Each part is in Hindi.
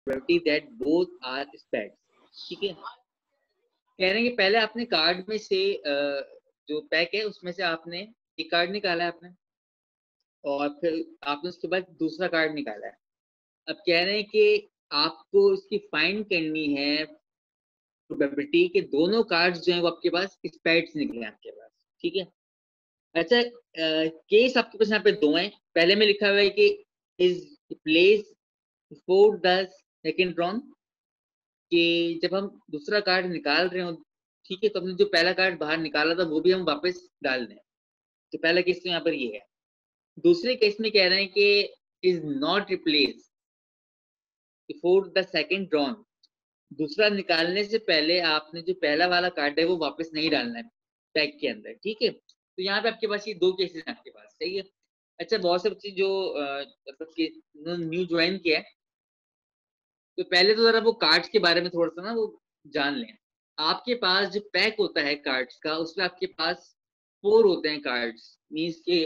Probability that both are spades. ठीक है, कह रहे हैं कि पहले आपने कार्ड में से जो पैक है उसमें से आपने एक कार्ड निकाला है आपने, और फिर आपने उसके बाद दूसरा कार्ड निकाला है। अब कह रहे हैं कि आपको इसकी फाइंड करनी है प्रोबेबिलिटी के दोनों कार्ड्स जो हैं वो आपके पास स्पेड्स निकले आपके पास। ठीक है, अच्छा केस आपके पास यहाँ पे दो हैं। पहले में लिखा हुआ है कि is place before the second drawn, कि जब हम दूसरा कार्ड निकाल रहे हो, ठीक है, तो हमने जो पहला कार्ड बाहर निकाला था वो भी हम वापस डाल दें। तो पहला केस तो यहाँ पर ये है। दूसरे केस में कह रहे हैं कि is not replace before the second drawn, दूसरा निकालने से पहले आपने जो पहला वाला कार्ड है वो वापस नहीं डालना है पैक के अंदर। ठीक है, तो यहाँ पे आपके पास ये दो केसेस हैं आपके पास। सही है, अच्छा बहुत से बच्चे जो मतलब न्यू ज्वाइन किया है, तो पहले तो जरा वो कार्ड्स के बारे में थोड़ा सा ना वो जान लें। आपके पास जो पैक होता है कार्ड्स का, उसमें आपके पास 4 होते हैं कार्ड्स, मीन्स के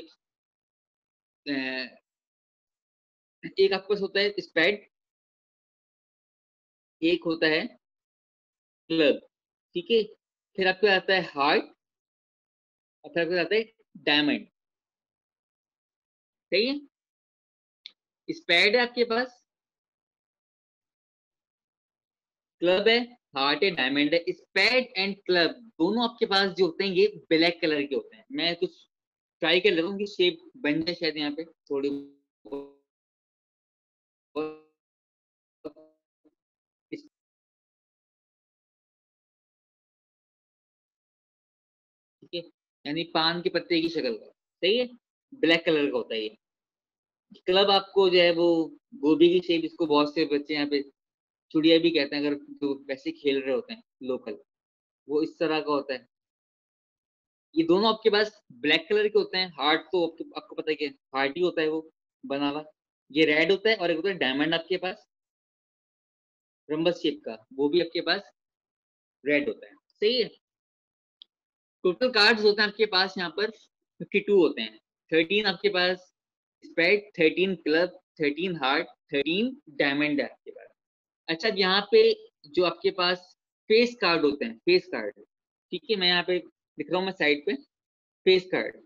एक आपके पास होता है स्पेड, एक होता है क्लब, ठीक है, फिर आपको आता है हार्ट, और फिर आपको आता है डायमंड। सही है, स्पेड है आपके पास, क्लब है, हार्ट है, डायमंड है। स्पेड एंड क्लब दोनों आपके पास जो होते हैं ये ब्लैक कलर के होते हैं। मैं कुछ ट्राई कर लेता हूँ कि शेप बन जाए शायद यहाँ पे थोड़ी ठीक है, यानी पान के पत्ते की शक्ल का। सही है, ब्लैक कलर का होता है ये। क्लब आपको जो है वो गोभी की शेप, इसको बहुत से बच्चे यहाँ पे चुड़िया भी कहते हैं, अगर जो वैसे खेल रहे होते हैं लोकल, वो इस तरह का होता है। ये दोनों आपके पास ब्लैक कलर के होते हैं। हार्ट तो आपको पता है कि हार्ट ही होता है वो बना हुआ। ये रेड होता है, और एक होता है डायमंड आपके पास रंबस शेप का, वो भी आपके पास रेड होता है। सही है, टोटल कार्ड्स होते हैं आपके पास यहाँ पर 52 होते हैं। 13 आपके पास स्पेड, 13 क्लब, 13 हार्ट, 13 डायमंड है आपके पास। अच्छा, यहाँ पे जो आपके पास फेस कार्ड होते हैं, फेस कार्ड, ठीक है, मैं यहाँ पे लिख रहा हूँ मैं साइड पे फेस कार्ड।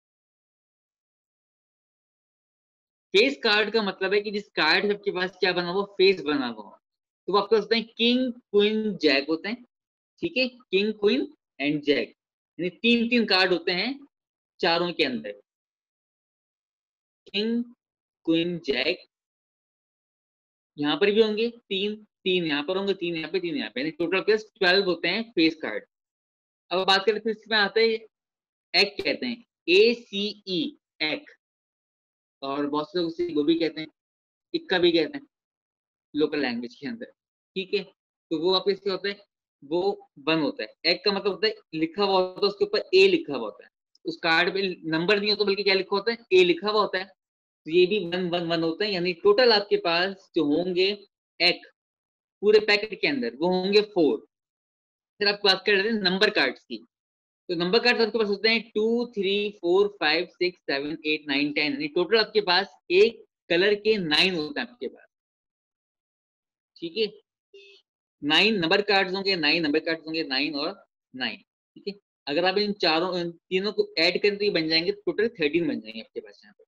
फेस कार्ड का मतलब है कि जिस कार्ड में आपके पास क्या बना हुआ, फेस बना हुआ, तो वो आपके पास होते हैं किंग क्वीन जैक होते हैं। ठीक है, किंग क्वीन एंड जैक, यानी 3-3 कार्ड होते हैं चारों के अंदर। किंग क्वीन जैक यहाँ पर भी होंगे, 3-3 यहाँ पर होंगे, 3 यहाँ पे, 3 यहाँ पे, यानी टोटल आपके पास 12 होते हैं फेस कार्ड। अब बात करें फिर इसमें आता है एक कहते हैं ACE, एक, और बहुत से लोग उसे वो भी कहते हैं, इक्का भी कहते हैं लोकल लैंग्वेज के अंदर। ठीक है, तो वो आपके क्या होता है, वो 1 होता है। एक का मतलब होता है लिखा हुआ होता है, उसके ऊपर ए लिखा हुआ होता है। उस कार्ड पे नंबर नहीं होता बल्कि क्या लिखा होता है, ए लिखा हुआ होता है। तो ये भी 1-1-1 होता है, यानी टोटल आपके पास जो होंगे एक पूरे पैकेट के अंदर वो होंगे 4। फिर आप बात कर रहे थे नंबर कार्ड्स की, तो नंबर कार्ड आपके पास होते हैं 2, 3, 4, 5, 6, 7, 8, 9, 10, यानी टोटल आपके पास एक कलर के 9 होते हैं आपके पास। ठीक है, 9 नंबर कार्ड्स होंगे, 9 नंबर कार्ड्स होंगे, 9 और 9। ठीक है, अगर आप इन चारों इन तीनों को ऐड करें तो ये बन जाएंगे, टोटल 13 बन जाएंगे आपके पास यहाँ पे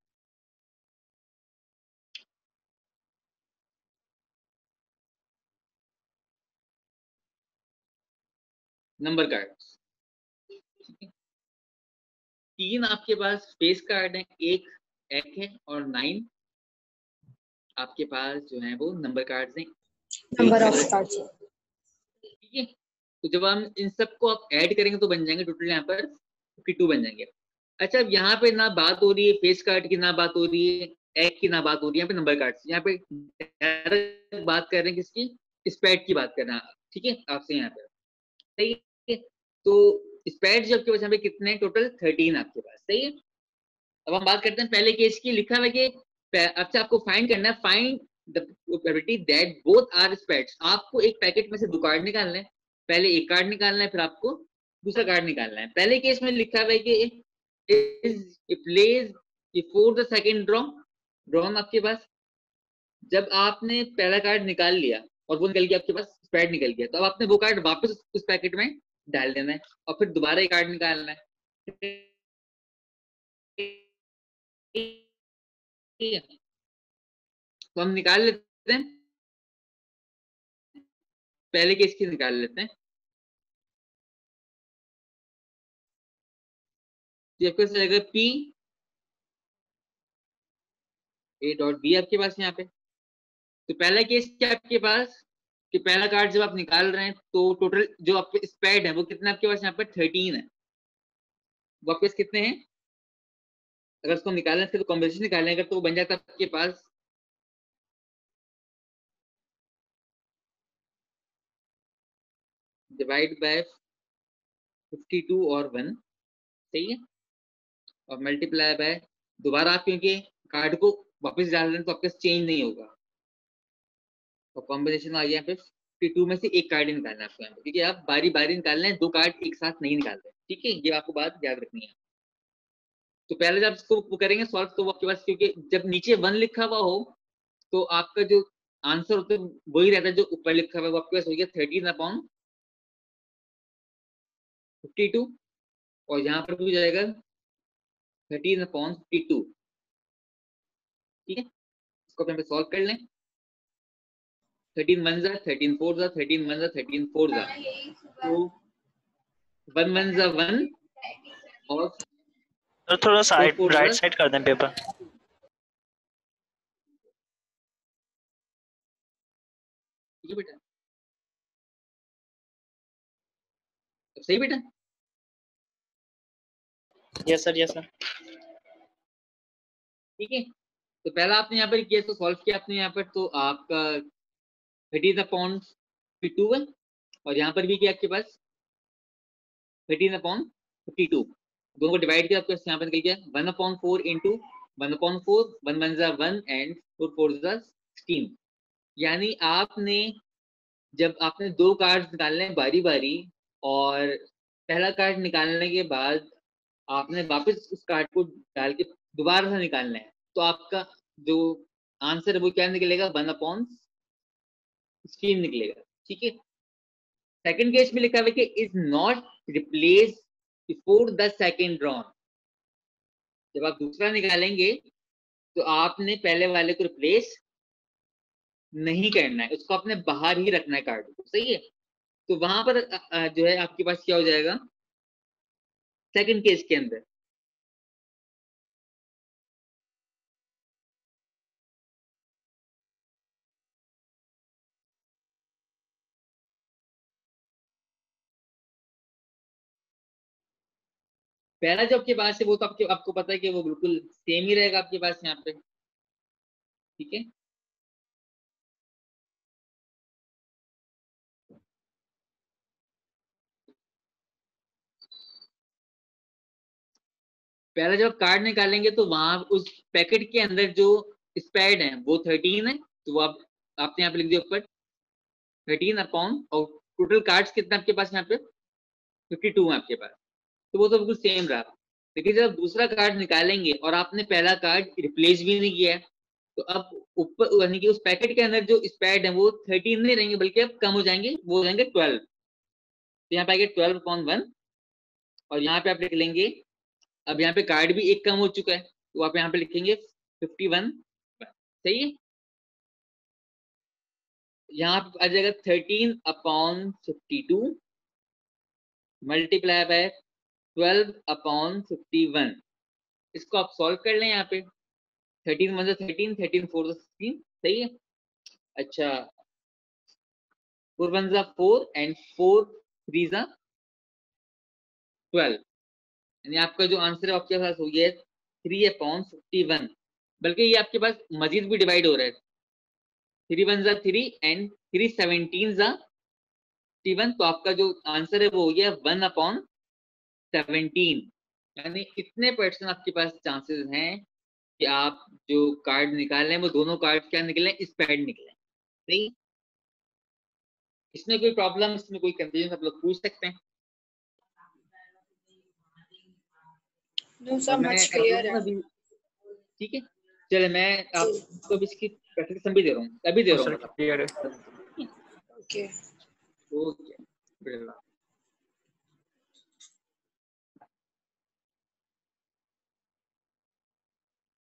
नंबर कार्ड्स। ठीक है, 3 आपके पास फेस कार्ड है, एक है, और 9 आपके पास जो है वो नंबर कार्ड्स हैं, नंबर एक ऑफ कलर के। कार्ड्स। ठीक है, तो जब हम इन सबको आप ऐड करेंगे तो बन जाएंगे टोटल यहाँ पर 52 बन जाएंगे। अच्छा, अब यहाँ पे ना बात हो रही है फेस कार्ड की, ना बात हो रही है एग की, ना बात हो रही है यहाँ पे नंबर कार्ड की। यहाँ पे बात कर रहे हैं किसकी, स्पैड की बात कर रहे हैं। ठीक है, आपसे यहाँ पे सही है, तो स्पैड जो आपके पास यहाँ पे कितने टोटल 13 आपके पास। सही है, अब हम बात करते हैं पहले केस की। लिखा हुआ है कि अच्छा आपको फाइंड करना है, find the probability that both are spades. आपको एक पैकेट में से 2 कार्ड निकालने हैं, पहले एक कार्ड निकालना है, फिर आपको दूसरा कार्ड निकालना है। पहले केस में लिखा हुआ है कि is place before the second draw, drawn आपके पास जब आपने पहला कार्ड निकाल लिया और वो निकल गया आपके पास, स्प्रेड निकल गया, तो अब आपने वो कार्ड वापस उस पैकेट में डाल देना है और फिर दोबारा एक कार्ड निकालना है। तो हम निकाल लेते हैं, पहले केस की निकाल लेते हैं। आपके पास रहेगा पी ए डॉट बी आपके पास यहाँ पे। तो पहला केस क्या आपके पास कि पहला कार्ड जब आप निकाल रहे हैं तो टोटल जो आपके स्प्रेड है वो कितना आपके पास यहाँ पर 13 है। वो आपके पास कितने हैं, अगर उसको निकालने से तो कॉम्बिनेशन निकालने अगर तो वो बन जाता है आपके पास डिवाइड बाय 52 और 1, सही है, और मल्टीप्लाई बाय, दोबारा आप क्योंकि कार्ड को वापस डाल रहे हैं तो आपके पास चेंज नहीं होगा, और कॉम्बिनेशन आ गया फिर 52 में से एक कार्ड ही निकालना है आपको यहाँ पे, क्योंकि आप बारी बारी निकालना है, दो कार्ड एक साथ नहीं निकाल रहे, ठीक है, ये आपको बात याद रखनी है। तो पहले जब इसको करेंगे सॉल्व तो वो आपके पास, क्योंकि जब नीचे 1 लिखा हुआ हो तो आपका जो आंसर होता है वही रहता है जो ऊपर लिखा हुआ है, वो आपके पास हो गया 13/52, और यहाँ पर भी हो जाएगा 13/52, ठीक है। इसको हम सॉल्व कर लें। 13 1 जा 13 4 जा 13 1 जा 13 4 जा, तो 1 1 जा 1 और तो थोड़ा साइड 4 राइट जा, साइड कर दें पेपर। ठीक है बेटा, सही बेटा। Yes sir, yes sir. ठीक है, तो पहला आपने यहाँ पर किया तो सॉल्व किया आपने यहाँ पर, तो आपका 13/52 है, और यहाँ पर भी किया आपके पास 13/52, दोनों को डिवाइड किया आपके पास यहाँ पर निकल गया 1/4 इंटू 1/4, 1 1 जा 1 एंड 4 4 जा 16। यानी आपने जब आपने दो कार्ड निकालने हैं बारी बारी, और पहला कार्ड निकालने के बाद आपने वापस उस कार्ड को डाल के दोबारा से निकालना है, तो आपका जो आंसर है वो क्या निकलेगा, 1/16 निकलेगा, ठीक है। सेकंड केस में लिखा हुआ है कि is not replace before the second drawn. जब आप दूसरा निकालेंगे तो आपने पहले वाले को रिप्लेस नहीं करना है, उसको आपने बाहर ही रखना है कार्ड को, सही है। तो वहां पर जो है आपके पास क्या हो जाएगा सेकंड केस के अंदर, पहला जो आपके पास है वो तो आपको पता है कि वो बिल्कुल सेम ही रहेगा आपके पास यहाँ पे, ठीक है। पहला जब कार्ड निकालेंगे तो वहां उस पैकेट के अंदर जो स्पेड है वो 13 है, तो वो आपने यहाँ पे लिख दिया ऊपर 13 और टोटल कार्ड्स कितना आपके पास यहाँ पे 52 है आपके पास, तो वो तो बिल्कुल सेम रहा। लेकिन जब दूसरा कार्ड निकालेंगे और आपने पहला कार्ड रिप्लेस भी नहीं किया है, तो अब ऊपर यानी कि उस पैकेट के अंदर जो स्पेड है वो 13 नहीं रहेंगे, बल्कि अब कम हो जाएंगे, वो हो जाएंगे 12। तो यहाँ पे आएगा 12/1, और यहाँ पे आप लिख लेंगे, अब यहाँ पे कार्ड भी एक कम हो चुका है, तो आप यहाँ पे लिखेंगे 51, सही है। यहाँ पे आ जाएगा 13/52 मल्टीप्लाई बाय 12/51। इसको आप सॉल्व कर लें, यहाँ पे 13 1 13, 13 4 16, सही है। अच्छा 4 1 4 एंड 4 3 12, यानी आपका जो आंसर है आपके पास हो गया 3/51, बल्कि ये आपके पास मजीद भी डिवाइड हो रहा है, 3 1 3 एंड 3 17 21, तो आपका जो आंसर है वो हो गया 1/17, यानी कितने परसेंट आपके पास चांसेस हैं कि आप जो कार्ड निकाले वो दोनों कार्ड क्या निकले, स्पेड निकले, सही। इसमें कोई प्रॉब्लम, इसमें कोई कंफ्यूजन आप लोग पूछ सकते हैं। No, sir, much clear है। ठीक है, चले मैं आपको इसकी प्रेजेंटेशन भी दे रहा हूँ, अभी दे रहा हूँ। क्लियर है। Okay okay.